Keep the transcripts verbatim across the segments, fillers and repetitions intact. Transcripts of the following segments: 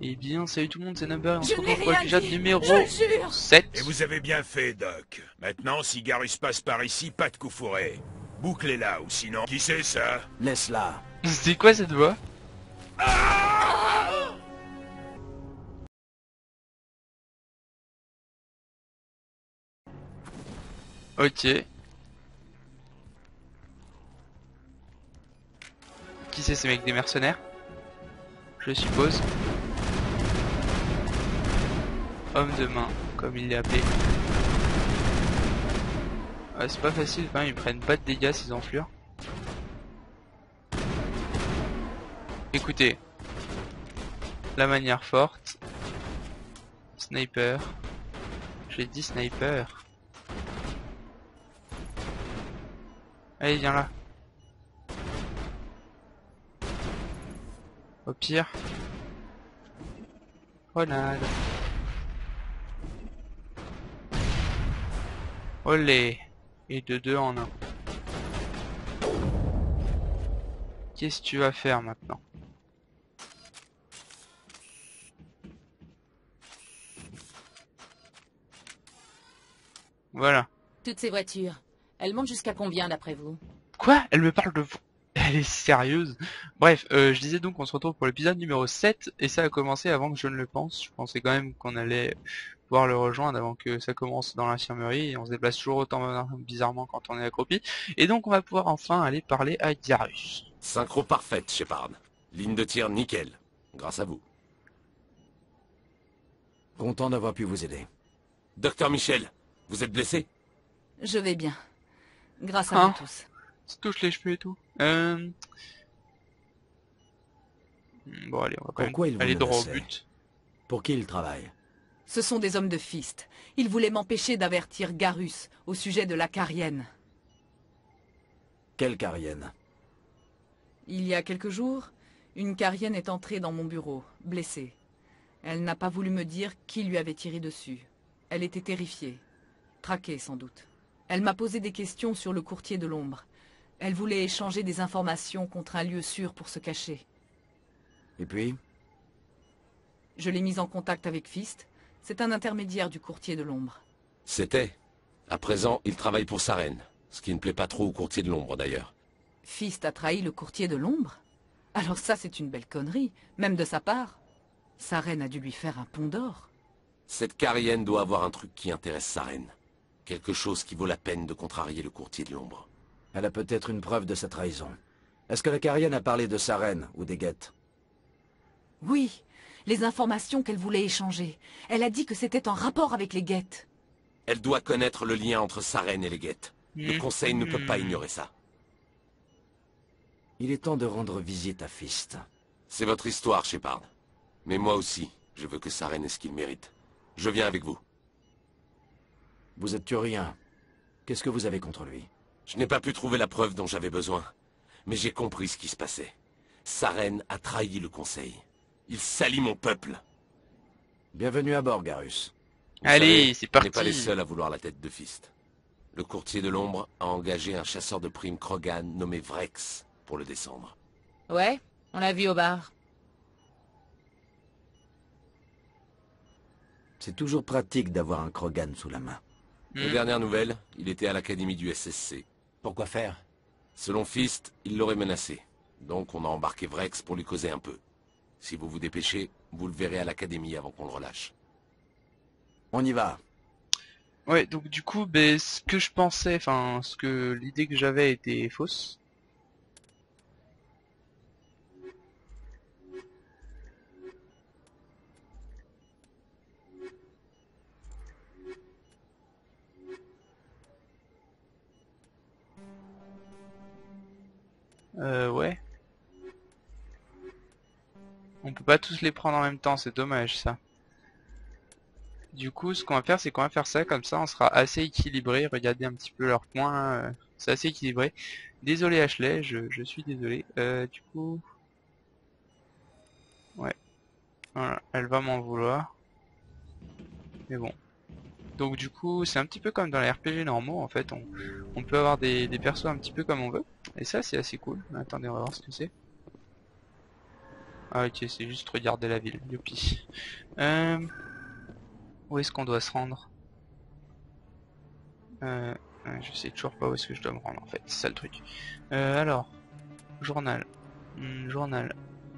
Eh bien, salut tout le monde, c'est Number et on se Je n'ai retrouve pour rien l'épisode dit, numéro je jure. sept. Et vous avez bien fait, Doc. Maintenant, si Garus passe par ici, pas de coup fourré. Bouclez-la, ou sinon... Qui c'est, ça? Laisse-la. C'est quoi cette voix? Ok. Qui c'est ces mecs, des mercenaires? Je suppose. Homme de main, comme il l'est appelé. Ouais, c'est pas facile quand même, ils prennent pas de dégâts ces enflures. Écoutez. La manière forte. Sniper. J'ai dit sniper. Allez, viens là. Au pire. Grenade. Olé. Et de deux en un. Qu'est-ce que tu vas faire maintenant? Voilà. Toutes ces voitures, elles montent jusqu'à combien d'après vous? Quoi? Elle me parle de... Elle est sérieuse? Bref, euh, je disais donc on se retrouve pour l'épisode numéro sept, et ça a commencé avant que je ne le pense. Je pensais quand même qu'on allait pouvoir le rejoindre avant que ça commence dans l'infirmerie, et on se déplace toujours autant bizarrement quand on est accroupi. Et donc on va pouvoir enfin aller parler à Garus. Synchro parfaite, Shepard. Ligne de tir nickel. Grâce à vous. Content d'avoir pu vous aider. Docteur Michel, vous êtes blessé? Je vais bien. Grâce à Hein? vous tous. Se touche les cheveux et tout. Euh... Bon allez, on va quand Pourquoi même il vous aller droit au menaçait? but. Pour qui il travaille? Ce sont des hommes de Fist. Ils voulaient m'empêcher d'avertir Garus au sujet de la Carienne. Quelle Carienne? Il y a quelques jours, une Carienne est entrée dans mon bureau, blessée. Elle n'a pas voulu me dire qui lui avait tiré dessus. Elle était terrifiée. Traquée sans doute. Elle m'a posé des questions sur le courtier de l'ombre. Elle voulait échanger des informations contre un lieu sûr pour se cacher. Et puis? Je l'ai mise en contact avec Fist. C'est un intermédiaire du courtier de l'ombre. C'était. À présent, il travaille pour Saren. Ce qui ne plaît pas trop au courtier de l'ombre, d'ailleurs. Fist a trahi le courtier de l'ombre? Alors ça, c'est une belle connerie, même de sa part. Saren a dû lui faire un pont d'or. Cette Carienne doit avoir un truc qui intéresse Saren. Quelque chose qui vaut la peine de contrarier le courtier de l'ombre. Elle a peut-être une preuve de sa trahison. Est-ce que la Carienne a parlé de Saren ou des Geth? Oui, les informations qu'elle voulait échanger. Elle a dit que c'était en rapport avec les Geth. Elle doit connaître le lien entre Saren et les Geth. Le Mmh. Conseil ne peut pas ignorer ça. Il est temps de rendre visite à Fist. C'est votre histoire, Shepard. Mais moi aussi, je veux que Saren ait ce qu'il mérite. Je viens avec vous. Vous êtes turien. Qu'est-ce que vous avez contre lui? Je n'ai pas pu trouver la preuve dont j'avais besoin. Mais j'ai compris ce qui se passait. Saren a trahi le Conseil. Il salit mon peuple. Bienvenue à bord, Garus. Vous Allez, savez, c'est on n'est pas parti. les seuls à vouloir la tête de Fist. Le courtier de l'ombre a engagé un chasseur de primes Krogan nommé Vrex pour le descendre. Ouais, on l'a vu au bar. C'est toujours pratique d'avoir un Krogan sous la main. Les Mm. dernières nouvelles, il était à l'académie du S S C. Pourquoi faire? Selon Fist, il l'aurait menacé. Donc on a embarqué Vrex pour lui causer un peu. Si vous vous dépêchez, vous le verrez à l'académie avant qu'on le relâche. On y va. Ouais, donc du coup, ben, ce que je pensais, enfin, ce que l'idée que j'avais était fausse. Euh, ouais. On peut pas tous les prendre en même temps, c'est dommage ça. Du coup, ce qu'on va faire, c'est qu'on va faire ça, comme ça on sera assez équilibré. Regardez un petit peu leurs points, euh, c'est assez équilibré. Désolé Ashley, je, je suis désolé. Euh, du coup... Ouais. Voilà, elle va m'en vouloir. Mais bon. Donc du coup, c'est un petit peu comme dans les R P G normaux, en fait. On, on peut avoir des, des persos un petit peu comme on veut. Et ça, c'est assez cool. Attendez, on va voir ce que c'est. Ah ok, c'est juste regarder la ville, youpi. Euh... Où est-ce qu'on doit se rendre? euh... Je sais toujours pas où est-ce que je dois me rendre en fait, c'est ça le truc. Euh, alors, journal. Hmm, journal.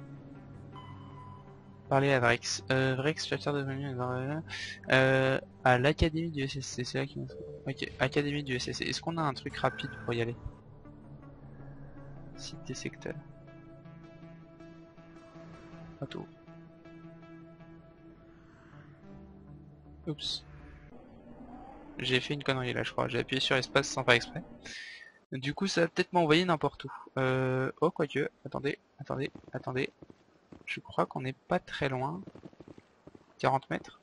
Parler à Vrex. Euh, Vrex, chasseur de venue euh, à l'académie du S S C, c'est là qu'il Ok, académie du S S C. Est-ce qu'on a un truc rapide pour y aller? Site des secteurs. Attends. Oups. J'ai fait une connerie là, je crois. J'ai appuyé sur espace sans faire exprès. Du coup, ça va peut-être m'envoyer n'importe où. Euh... Oh, quoique. Attendez, attendez, attendez. Je crois qu'on n'est pas très loin. quarante mètres.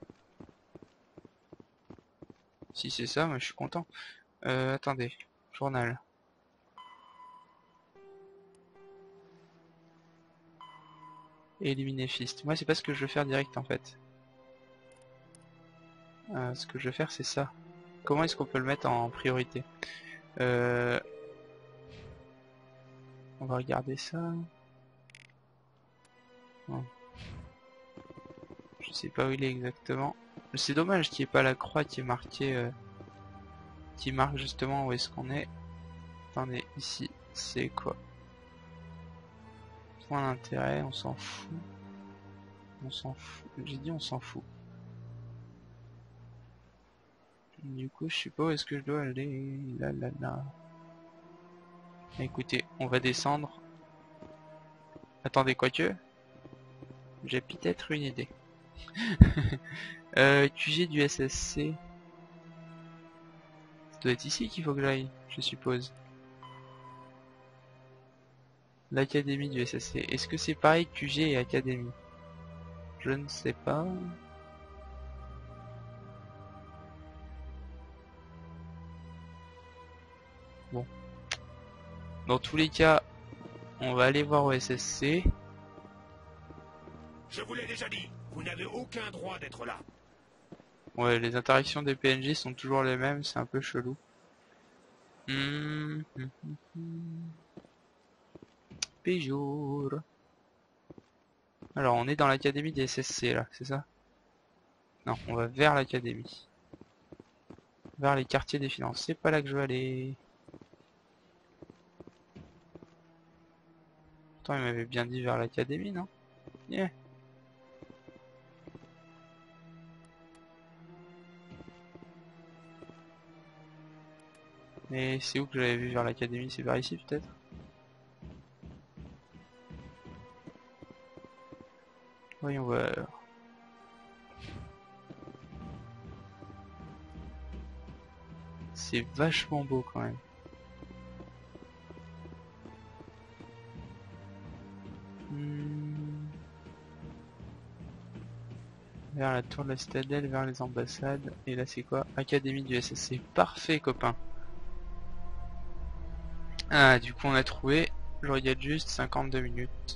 Si c'est ça, moi je suis content. Euh, attendez. Journal. Éliminer Fist. Moi, c'est pas ce que je veux faire direct en fait. Euh, ce que je veux faire, c'est ça. Comment est-ce qu'on peut le mettre en priorité? euh... On va regarder ça. Non. Je sais pas où il est exactement. C'est dommage qu'il n'y ait pas la croix qui est marquée, euh... qui marque justement où est-ce qu'on est. Attendez, ici, c'est quoi? Point d'intérêt, on s'en fout. On s'en fout. J'ai dit on s'en fout. Du coup, je sais pas où est-ce que je dois aller. Là, là, là. Écoutez, on va descendre. Attendez, quoique. J'ai peut-être une idée. euh, Q G du S S C. Ça doit être ici qu'il faut que j'aille, je suppose. L'académie du S S C. Est-ce que c'est pareil Q G et académie? Je ne sais pas. Bon. Dans tous les cas, on va aller voir au S S C. Je vous l'ai déjà dit, vous n'avez aucun droit d'être là. Ouais, les interactions des P N J sont toujours les mêmes, c'est un peu chelou. Mmh, mmh, mmh. Péjour. Alors, on est dans l'académie des S S C là, c'est ça? Non, on va vers l'académie. Vers les quartiers des finances. C'est pas là que je veux aller. Pourtant, il m'avait bien dit vers l'académie, non? Yeah. Mais c'est où que j'avais vu vers l'académie? C'est vers ici peut-être? Voyons voir. C'est vachement beau quand même. Hmm. Vers la tour de la citadelle, vers les ambassades. Et là c'est quoi? Académie du S S C. Parfait copain. Ah du coup on a trouvé. Je regarde juste cinquante-deux minutes.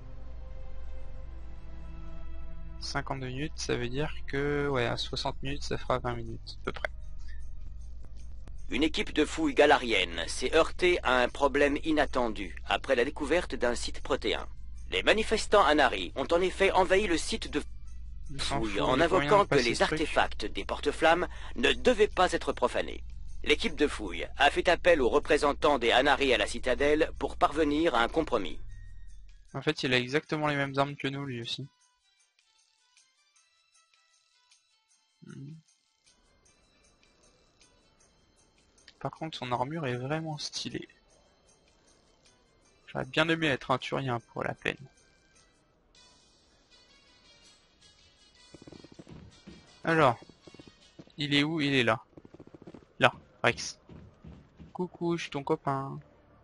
cinquante-deux minutes, ça veut dire que ouais, à soixante minutes ça fera vingt minutes à peu près. Une équipe de fouilles galarienne s'est heurtée à un problème inattendu après la découverte d'un site protéin. Les manifestants Anari ont en effet envahi le site de fouilles en invoquant que les artefacts des porte-flammes ne devaient pas être profanés. L'équipe de fouilles a fait appel aux représentants des Anari à la citadelle pour parvenir à un compromis. En fait, il a exactement les mêmes armes que nous, lui aussi. Par contre, son armure est vraiment stylée. J'aurais bien aimé être un turien pour la peine. Alors, il est où? Il est là. Là, Rex. Coucou, je suis ton copain.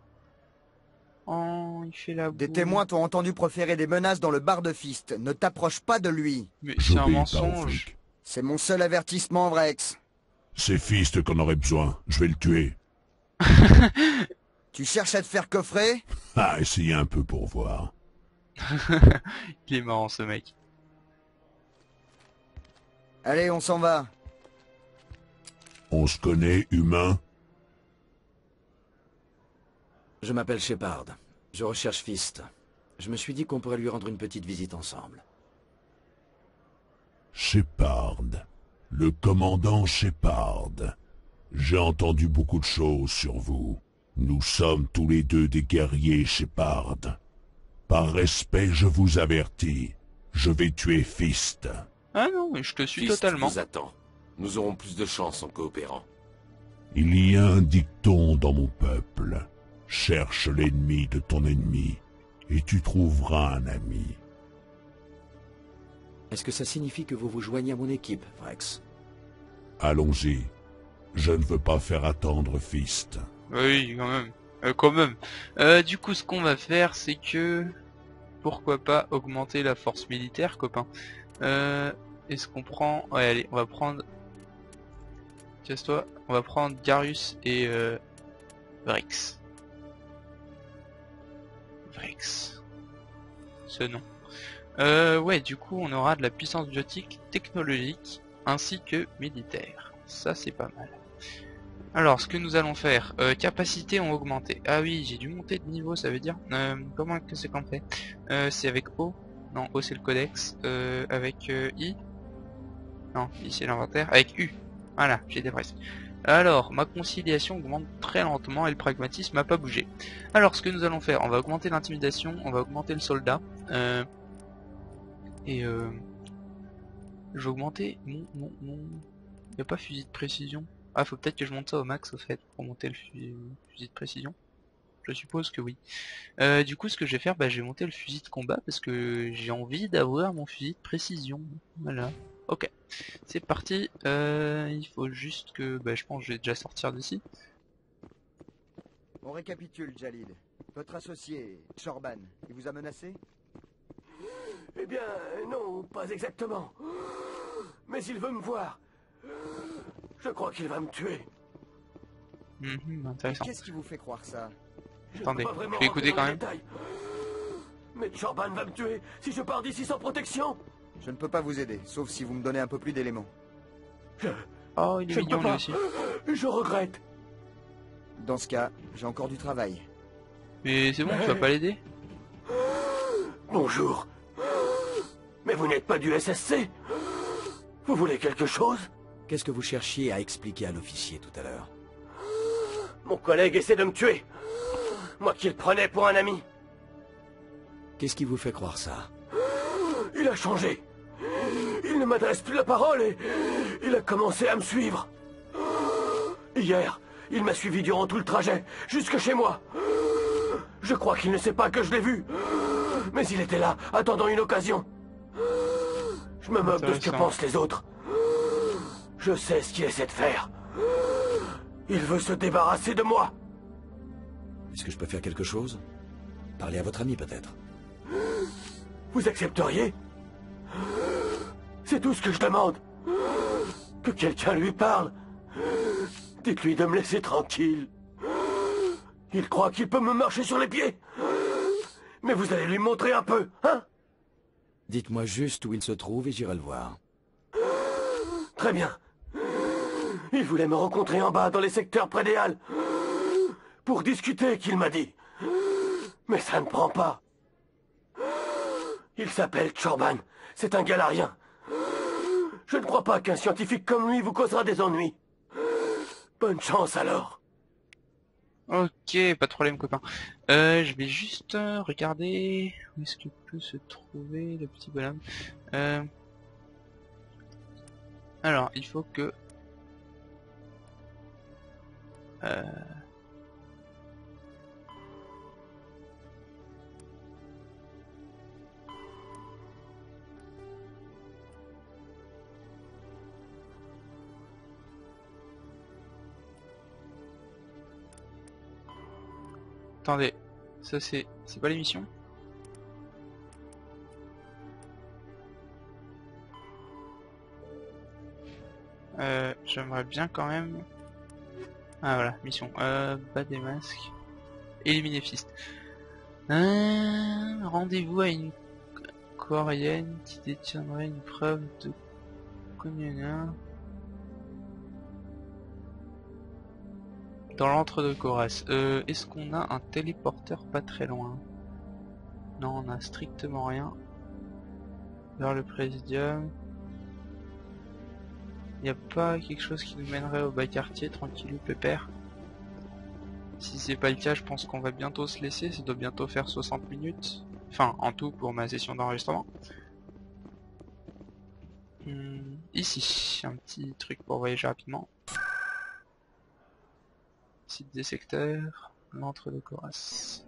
Oh, il fait la boue. Des témoins t'ont entendu proférer des menaces dans le bar de Fist. Ne t'approche pas de lui. Mais c'est un mensonge. C'est mon seul avertissement, Vrex. C'est Fist qu'on aurait besoin. Je vais le tuer. Tu cherches à te faire coffrer? Ah, essayez un peu pour voir. Il est marrant ce mec. Allez, on s'en va. On se connaît, humain? Je m'appelle Shepard. Je recherche Fist. Je me suis dit qu'on pourrait lui rendre une petite visite ensemble. Shepard. Le commandant Shepard. J'ai entendu beaucoup de choses sur vous. Nous sommes tous les deux des guerriers, Shepard. Par respect, je vous avertis. Je vais tuer Fist. Ah non, mais je te suis Fist totalement. vous attend. Nous aurons plus de chance en coopérant. Il y a un dicton dans mon peuple. Cherche l'ennemi de ton ennemi, et tu trouveras un ami. Est-ce que ça signifie que vous vous joignez à mon équipe, Vrex? Allons-y. Je ne veux pas faire attendre Fist. Oui, quand même. Euh, quand même. Euh, du coup, ce qu'on va faire, c'est que... Pourquoi pas augmenter la force militaire, copain. Euh, Est-ce qu'on prend... Ouais, allez, on va prendre... Casse-toi. On va prendre Garrus et... Euh... Vrex. Vrex. Ce nom. Euh, ouais, du coup, on aura de la puissance biotique, technologique, ainsi que militaire. Ça, c'est pas mal. Alors, ce que nous allons faire, euh, capacité ont augmenté. Ah oui, j'ai dû monter de niveau, ça veut dire. Euh, comment que c'est qu'on fait euh, C'est avec O. Non, O c'est le codex. Euh, avec euh, I. Non, I c'est l'inventaire. Avec U. Voilà, j'étais presque. Alors, ma conciliation augmente très lentement et le pragmatisme n'a pas bougé. Alors, ce que nous allons faire, on va augmenter l'intimidation, on va augmenter le soldat. Euh, et euh, je vais augmenter mon... mon, mon... Il n'y a pas fusil de précision. Ah, faut peut-être que je monte ça au max au fait pour monter le fusil, fusil de précision. Je suppose que oui. Euh, du coup, ce que je vais faire, bah, je vais monter le fusil de combat parce que j'ai envie d'avoir mon fusil de précision. Voilà. Ok. C'est parti. Euh, il faut juste que, bah, je pense que je vais déjà sortir d'ici. On récapitule, Jalil. Votre associé, Chorban, il vous a menacé? Eh bien, non, pas exactement. Mais il veut me voir. Je crois qu'il va me tuer. Mmh, intéressant. Qu'est-ce qui vous fait croire ça? Je Attendez, ne peux pas vraiment je vais écouter rentrer dans quand les même. détails. Mais Chorban va me tuer si je pars d'ici sans protection. Je ne peux pas vous aider, sauf si vous me donnez un peu plus d'éléments. Je, Oh, il est je ne mignon peux lui pas. aussi. Je regrette. Dans ce cas, j'ai encore du travail. Mais c'est bon, tu vas pas l'aider? Bonjour. Mais vous n'êtes pas du S S C. Vous voulez quelque chose? Qu'est-ce que vous cherchiez à expliquer à l'officier tout à l'heure? Mon collègue essaie de me tuer. Moi qui le prenais pour un ami. Qu'est-ce qui vous fait croire ça? Il a changé. Il ne m'adresse plus la parole et il a commencé à me suivre. Hier, il m'a suivi durant tout le trajet, jusque chez moi. Je crois qu'il ne sait pas que je l'ai vu. Mais il était là, attendant une occasion. Je me moque de ce que pensent les autres. Je sais ce qu'il essaie de faire. Il veut se débarrasser de moi. Est-ce que je peux faire quelque chose? Parler à votre ami peut-être? Vous accepteriez? C'est tout ce que je demande. Que quelqu'un lui parle. Dites-lui de me laisser tranquille. Il croit qu'il peut me marcher sur les pieds. Mais vous allez lui montrer un peu, hein? Dites-moi juste où il se trouve et j'irai le voir. Très bien. Il voulait me rencontrer en bas, dans les secteurs près des halles. Pour discuter, qu'il m'a dit. Mais ça ne prend pas. Il s'appelle Chorban. C'est un galarien. Je ne crois pas qu'un scientifique comme lui vous causera des ennuis. Bonne chance alors. Ok, pas de problème copain. Euh, je vais juste euh, regarder où est-ce qu'il peut se trouver le petit bonhomme. Euh... Alors, il faut que... Euh... Attendez, ça c'est... c'est pas l'émission? Euh, j'aimerais bien quand même... Ah voilà, mission. Euh, bas des masques. Éliminer Fist. Euh, Rendez-vous à une coréenne qui détiendrait une preuve de... communion. Dans l'entre-deux Coras. Euh, est-ce qu'on a un téléporteur pas très loin? Non, on a strictement rien. Vers le présidium. Y a pas quelque chose qui nous mènerait au bas quartier, tranquillou, pépère. Si c'est pas le cas, je pense qu'on va bientôt se laisser. Ça doit bientôt faire soixante minutes. Enfin, en tout pour ma session d'enregistrement. Hum, ici, un petit truc pour voyager rapidement. Site des secteurs, l'antre de Coras.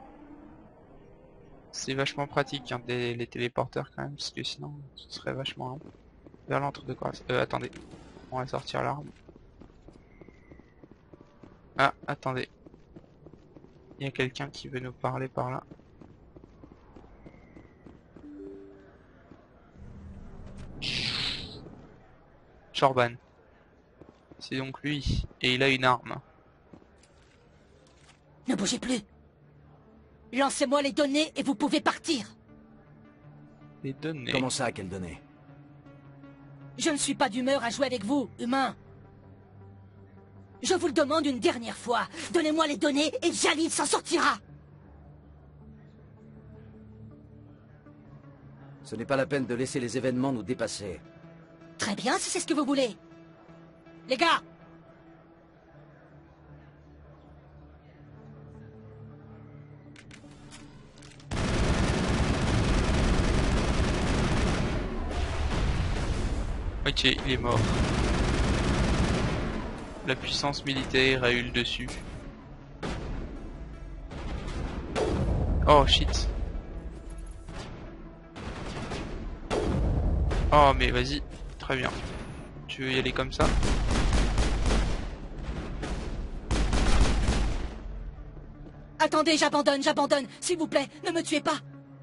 C'est vachement pratique hein, des, les téléporteurs quand même, parce que sinon ce serait vachement long. Vers l'antre de Coras. Euh, attendez, on va sortir l'arme. Ah, attendez. Il y a quelqu'un qui veut nous parler par là. Chorban. C'est donc lui, et il a une arme. Ne bougez plus. Lancez-moi les données et vous pouvez partir. Les données. Comment ça, quelles données? Je ne suis pas d'humeur à jouer avec vous, humain. Je vous le demande une dernière fois. Donnez-moi les données et Jalid s'en sortira. Ce n'est pas la peine de laisser les événements nous dépasser. Très bien, si c'est ce que vous voulez. Les gars! Ok, il est mort. La puissance militaire a eu le dessus. Oh shit. Oh mais vas-y, très bien. Tu veux y aller comme ça? Attendez, j'abandonne, j'abandonne. S'il vous plaît, ne me tuez pas.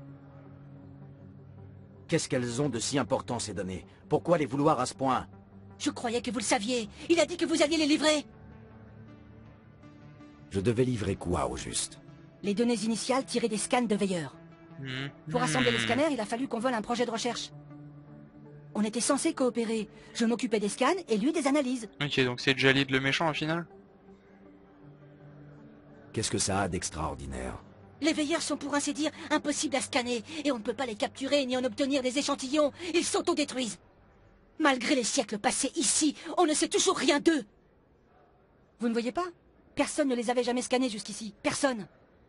Qu'est-ce qu'elles ont de si important ces données? Pourquoi les vouloir à ce point? Je croyais que vous le saviez. Il a dit que vous alliez les livrer. Je devais livrer quoi au juste? Les données initiales tirées des scans de veilleurs. Mmh. Pour assembler les scanners, il a fallu qu'on vole un projet de recherche. On était censés coopérer. Je m'occupais des scans et lui des analyses. Ok, donc c'est Jalid le méchant au final? Qu'est-ce que ça a d'extraordinaire? Les veilleurs sont pour ainsi dire impossibles à scanner et on ne peut pas les capturer ni en obtenir des échantillons. Ils s'autodétruisent. Malgré les siècles passés ici, on ne sait toujours rien d'eux. Vous ne voyez pas? Personne ne les avait jamais scannés jusqu'ici. Personne.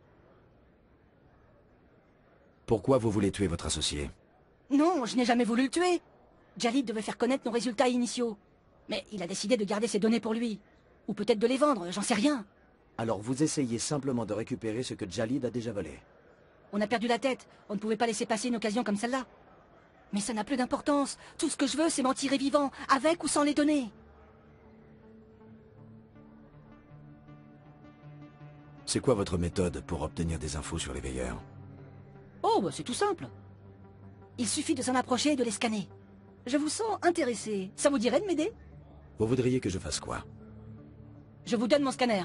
Pourquoi vous voulez tuer votre associé? Non, je n'ai jamais voulu le tuer. Jalid devait faire connaître nos résultats initiaux. Mais il a décidé de garder ces données pour lui. Ou peut-être de les vendre, j'en sais rien. Alors vous essayez simplement de récupérer ce que Jalid a déjà volé. On a perdu la tête. On ne pouvait pas laisser passer une occasion comme celle-là. Mais ça n'a plus d'importance. Tout ce que je veux, c'est m'en tirer vivant, avec ou sans les données. C'est quoi votre méthode pour obtenir des infos sur les veilleurs? Oh, bah c'est tout simple. Il suffit de s'en approcher et de les scanner. Je vous sens intéressé. Ça vous dirait de m'aider? Vous voudriez que je fasse quoi? Je vous donne mon scanner.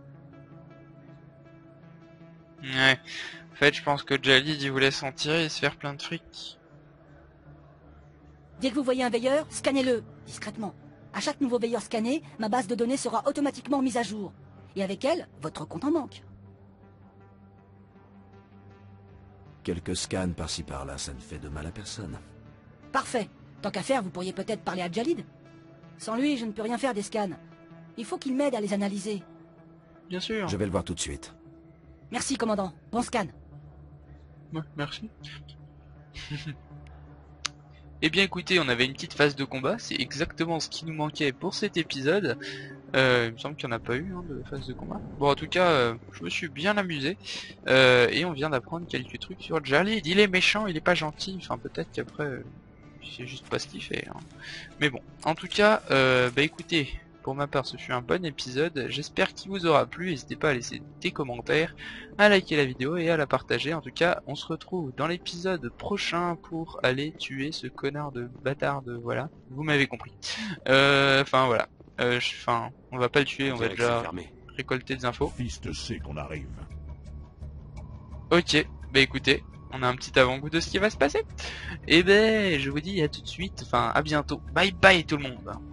Ouais. En fait, je pense que Jalid il voulait s'en tirer et se faire plein de fric. Dès que vous voyez un veilleur, scannez-le, discrètement. À chaque nouveau veilleur scanné, ma base de données sera automatiquement mise à jour. Et avec elle, votre compte en banque. Quelques scans par-ci par-là, ça ne fait de mal à personne. Parfait. Tant qu'à faire, vous pourriez peut-être parler à Jalid. Sans lui, je ne peux rien faire des scans. Il faut qu'il m'aide à les analyser. Bien sûr. Je vais le voir tout de suite. Merci, commandant. Bon scan. Ouais, merci. Eh bien écoutez, on avait une petite phase de combat, c'est exactement ce qui nous manquait pour cet épisode. Euh, il me semble qu'il n'y en a pas eu hein, de phase de combat. Bon en tout cas, euh, je me suis bien amusé. Euh, et on vient d'apprendre quelques trucs sur Jalid. Il est méchant, il est pas gentil. Enfin peut-être qu'après, euh, c'est juste pas ce qu'il fait. Hein. Mais bon, en tout cas, euh, bah écoutez, pour ma part ce fut un bon épisode. J'espère qu'il vous aura plu. N'hésitez pas à laisser des commentaires, à liker la vidéo et à la partager. En tout cas, on se retrouve dans l'épisode prochain pour aller tuer ce connard de bâtard de... Voilà, vous m'avez compris. Euh, Enfin voilà. Euh, Enfin, on va pas le tuer, on va déjà récolter des infos. Fist sait qu'on arrive. Ok, bah écoutez, on a un petit avant-goût de ce qui va se passer. Et ben, je vous dis à tout de suite, enfin à bientôt. Bye bye tout le monde.